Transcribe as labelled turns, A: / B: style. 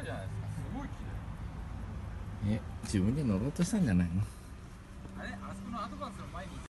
A: じゃないですか。すごい綺麗。
B: 自分で乗ろうとしたんじゃないの？
A: あれ、あそこのアドバンスの前に